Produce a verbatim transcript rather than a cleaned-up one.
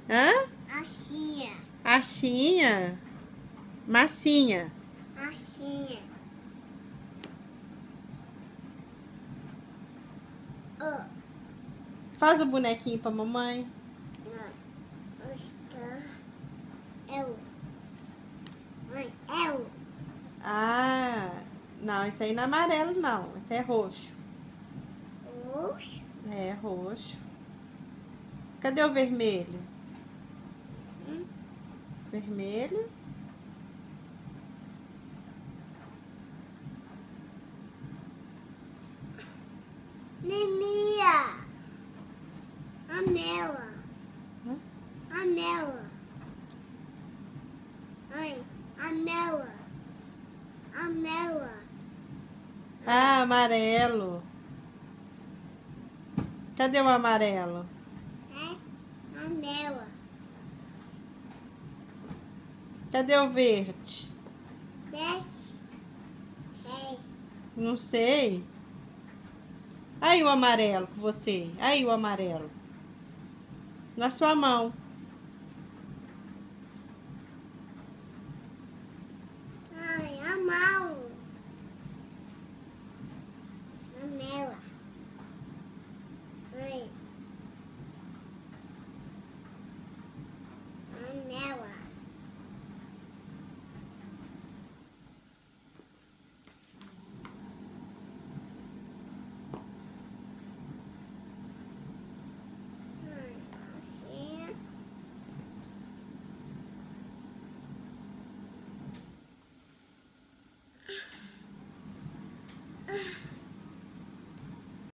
Hã? Achinha. Achinha. Massinha. Achinha. Oh. Faz o bonequinho pra mamãe. Não. Está. Eu. Mãe, eu. Ah, não, esse aí não é amarelo, não. Esse é roxo. Roxo. É, roxo. Cadê o vermelho? Hum? Vermelho. Nemia. Anela. Hã? Anela. Mãe, anela. Anela. Ah, amarelo. Cadê o amarelo? É anela. Cadê o verde? Sete. Seis. Não sei. Aí o amarelo com você. Aí o amarelo. Na sua mão.